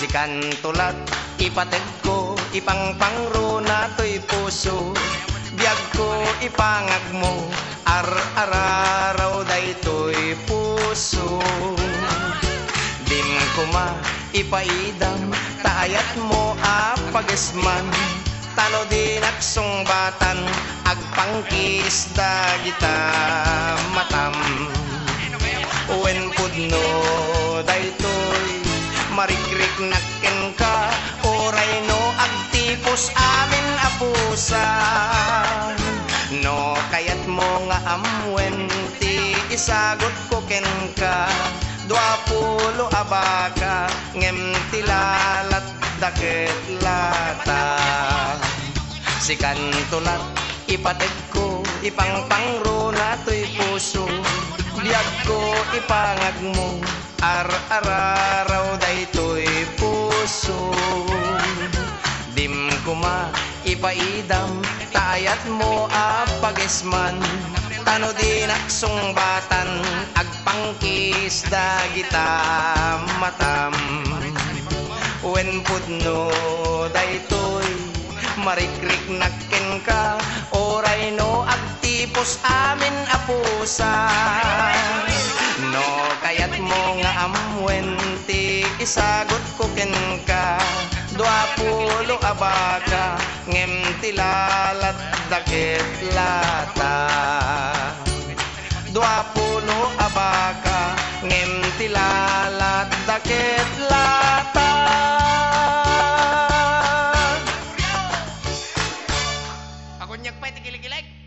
Si kantulat ipatid ko, ipangpangro na to'y puso. Biyag ko ipangag mo, ar-araraw daytoy puso. Dim ko ma ipaidam, taayat mo apagesman. Tano din aksungbatan, agpangkis dagita matam. Wen pudno daytoy marikrik nakken ka, oray no agtipos amin apusa. No kayat mo nga amwen ti isagot ko ken ka. 20 abaka ngem tilalat daket lata. Si kantulat ipatid ko, ipangpangro na to'y puso. Biyag ko ipangag mo, ar-araraw daytoy puso. Dim ko ma ipaidam, taayat mo apagesman. Tano din aksungbatan, agpangkis dagita matam. Wen pudno daytoy marikrik nakken ka, oray no agtipos amin apusa. No kayat mo nga amwen ti isagot ko ken ka. 20 abaka ngem tilalat daket lata. 20 abaka ngem tilalat daket lata. Pakunyak pa iti kilig-kilig.